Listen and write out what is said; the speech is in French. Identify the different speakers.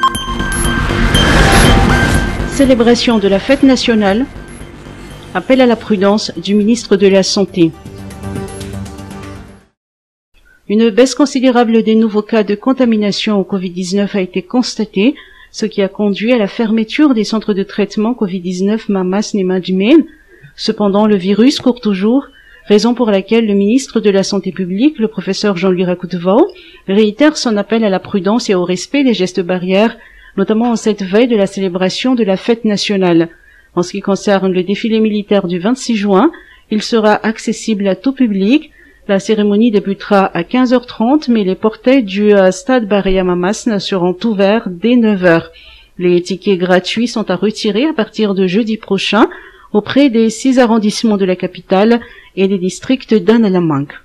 Speaker 1: Célébration de la fête nationale. Appel à la prudence du ministre de la Santé. Une baisse considérable des nouveaux cas de contamination au Covid-19 a été constatée, ce qui a conduit à la fermeture des centres de traitement Covid-19 Mamas Nemadjmen. Cependant, le virus court toujours, raison pour laquelle le ministre de la Santé publique, le professeur Jean-Louis Rakoutevau, réitère son appel à la prudence et au respect des gestes barrières, notamment en cette veille de la célébration de la fête nationale. En ce qui concerne le défilé militaire du 26 juin, il sera accessible à tout public. La cérémonie débutera à 15h30, mais les portails du stade Baréa Mamas seront ouverts dès 9h. Les tickets gratuits sont à retirer à partir de jeudi prochain auprès des 6 arrondissements de la capitale et des districts d'Annalambang.